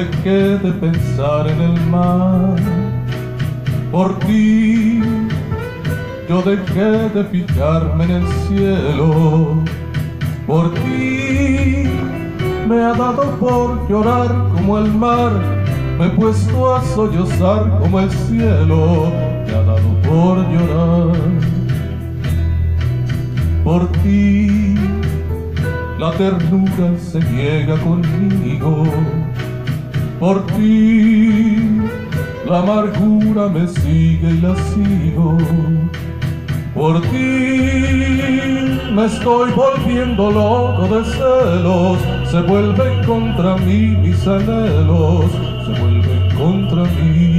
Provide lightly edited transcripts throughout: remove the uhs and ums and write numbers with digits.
dejé de pensar en el mar. Por ti yo dejé de fijarme en el cielo. Por ti me ha dado por llorar como el mar, me he puesto a sollozar como el cielo, me ha dado por llorar. Por ti la ternura se niega conmigo, por ti la amargura me sigue y la sigo. Por ti me estoy volviendo loco de celos, se vuelven contra mí mis anhelos, se vuelven contra mí.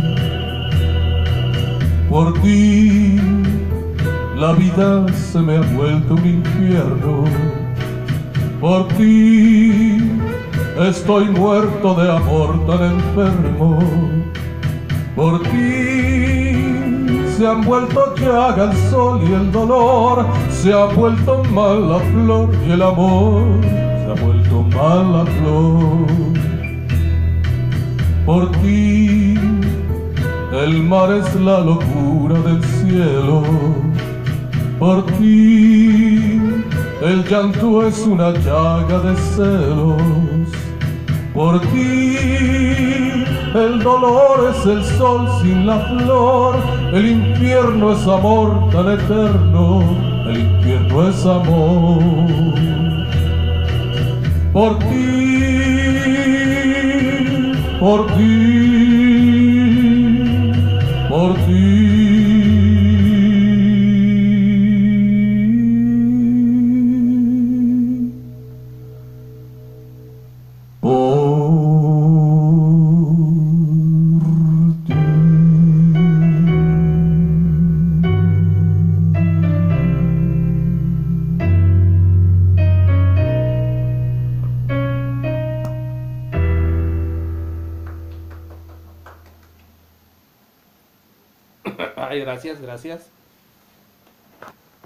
Por ti la vida se me ha vuelto un infierno, por ti estoy muerto de amor tan enfermo. Por ti se han vuelto llaga el sol y el dolor, se ha vuelto mal la flor y el amor, se ha vuelto mal la flor. Por ti el mar es la locura del cielo, por ti el llanto es una llaga de celos. Por ti el dolor es el sol sin la flor, el infierno es amor tan eterno, el infierno es amor. Por ti, por ti, por ti. Ay, gracias, gracias.